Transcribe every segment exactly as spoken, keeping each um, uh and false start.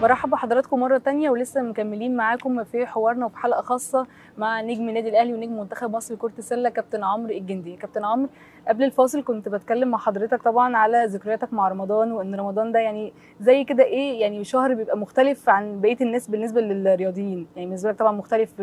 برحب بحضراتكم مرة تانية ولسه مكملين معاكم في حوارنا وفي حلقة خاصة مع نجم النادي الأهلي ونجم منتخب مصر لكرة السلة كابتن عمرو الجندي. كابتن عمرو، قبل الفاصل كنت بتكلم مع حضرتك طبعا على ذكرياتك مع رمضان، وإن رمضان ده يعني زي كده إيه، يعني شهر بيبقى مختلف عن بقية الناس بالنسبة للرياضيين، يعني بالنسبة لك طبعا مختلف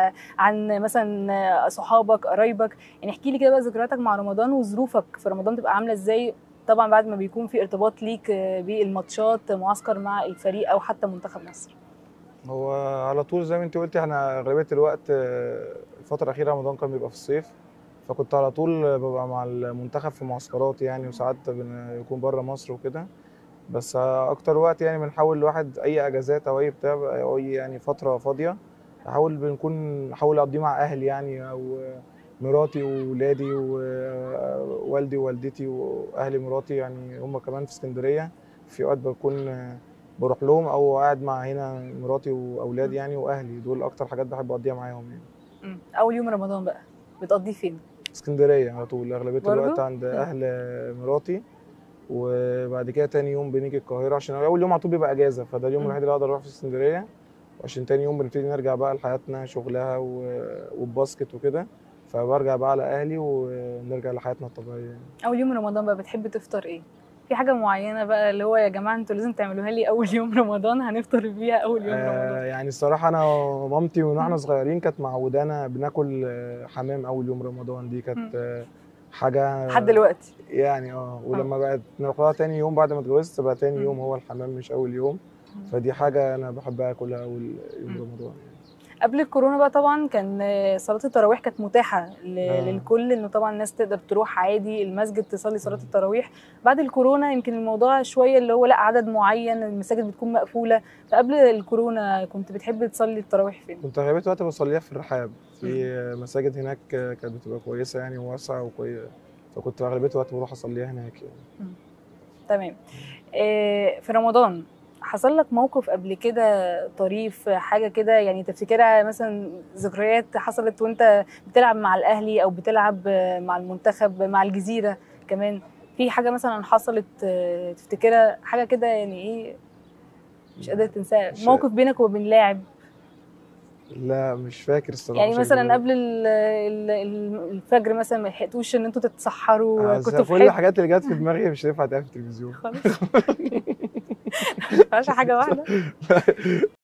عن مثلا صحابك قرايبك. يعني احكي لي كده بقى ذكرياتك مع رمضان وظروفك في رمضان تبقى عاملة إزاي، طبعا بعد ما بيكون في ارتباط ليك بالماتشات، معسكر مع الفريق او حتى منتخب مصر. هو على طول زي ما انت قلتي، احنا اغلبيه الوقت الفتره الاخيره رمضان كان بيبقى في الصيف، فكنت على طول ببقى مع المنتخب في معسكرات يعني، وساعات بنكون بره مصر وكده. بس اكتر وقت يعني بنحاول الواحد اي اجازات او اي بتاع او اي يعني فتره فاضيه نحاول بنكون نحاول اقضيه مع اهلي يعني، او مراتي وولادي ووالدي ووالدتي واهلي مراتي يعني هم كمان في اسكندريه. في وقت بكون بروح لهم او قاعد مع هنا مراتي واولادي يعني، واهلي دول اكتر حاجات بحب اقضيها معاهم يعني. امم اول يوم رمضان بقى بتقضيه فين؟ اسكندريه على طول، اغلبيه الوقت برضو؟ عند اهل مراتي، وبعد كده تاني يوم بنيجي القاهره عشان اول يوم على طول بيبقى اجازه، فده اليوم الوحيد اللي اقدر اروح في اسكندريه، وعشان تاني يوم بنبتدي نرجع بقى لحياتنا شغلها والباسكت وكده، فبرجع بقى على اهلي ونرجع لحياتنا الطبيعيه يعني. اول يوم رمضان بقى بتحب تفطر ايه؟ في حاجه معينه بقى اللي هو يا جماعه انتوا لازم تعملوها لي اول يوم رمضان هنفطر بيها اول يوم رمضان؟ آه يعني الصراحه انا مامتي من واحنا صغيرين كانت معودانا بناكل حمام اول يوم رمضان، دي كانت حاجه لحد دلوقتي يعني. اه ولما بقت ناكلها تاني يوم بعد ما اتجوزت بقى تاني يوم هو الحمام مش اول يوم، فدي حاجه انا بحبها اكلها اول يوم رمضان يعني. قبل الكورونا بقى طبعا كان صلاه التراويح كانت متاحه آه. للكل، انه طبعا الناس تقدر تروح عادي المسجد تصلي صلاه التراويح. بعد الكورونا يمكن الموضوع شويه اللي هو لا عدد معين المساجد بتكون مقفوله، فقبل الكورونا كنت بتحب تصلي التراويح فين؟ كنت اغلبيه الوقت بصليها في الرحاب، في مساجد هناك كانت بتبقى كويسه يعني وواسعه وكويسه، فكنت اغلبيه الوقت بروح اصليها هناك يعني. مم. تمام. إيه في رمضان حصل لك موقف قبل كده طريف، حاجه كده يعني تفتكرها، مثلا ذكريات حصلت وانت بتلعب مع الاهلي او بتلعب مع المنتخب مع الجزيره كمان، في حاجه مثلا حصلت تفتكرها حاجه كده يعني ايه مش قادر تنساها، موقف بينك وبين لاعب؟ لا مش فاكر الصراحه. يعني مثلا قبل الفجر مثلا ما لحقتوش ان انتوا تتسحروا، كنتوا في كل الحاجات اللي جت في دماغي مش هينفع تعرف في التلفزيون خالص. ما ينفعش حاجه واحده.